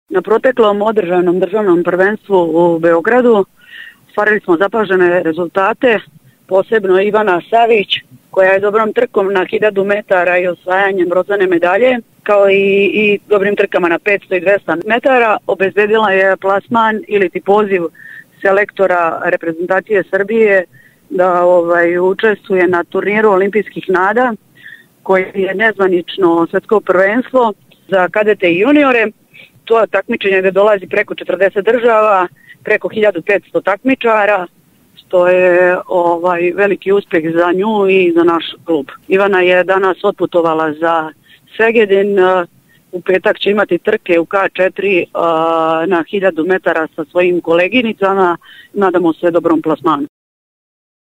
Na proteklom održanom državnom prvenstvu u Beogradu ostvarili smo zapažene rezultate, posebno Ivana Savić, koja je dobrom trkom na 1000 metara i osvajanjem bronzane medalje, kao i dobrim trkama na 500 i 200 metara, obezbedila je plasman ili poziv selektora reprezentacije Srbije da učestvuje na turniru olimpijskih nada, koji je nezvanično svetsko prvenstvo za kadete i juniore. To takmičenje gde dolazi preko 40 država, preko 1500 takmičara, što je veliki uspeh za nju i za naš klub. Ivana je danas otputovala za Segedin, u petak će imati trke u K4 na 1000 metara sa svojim koleginicama, nadamo se dobrom plasmanu.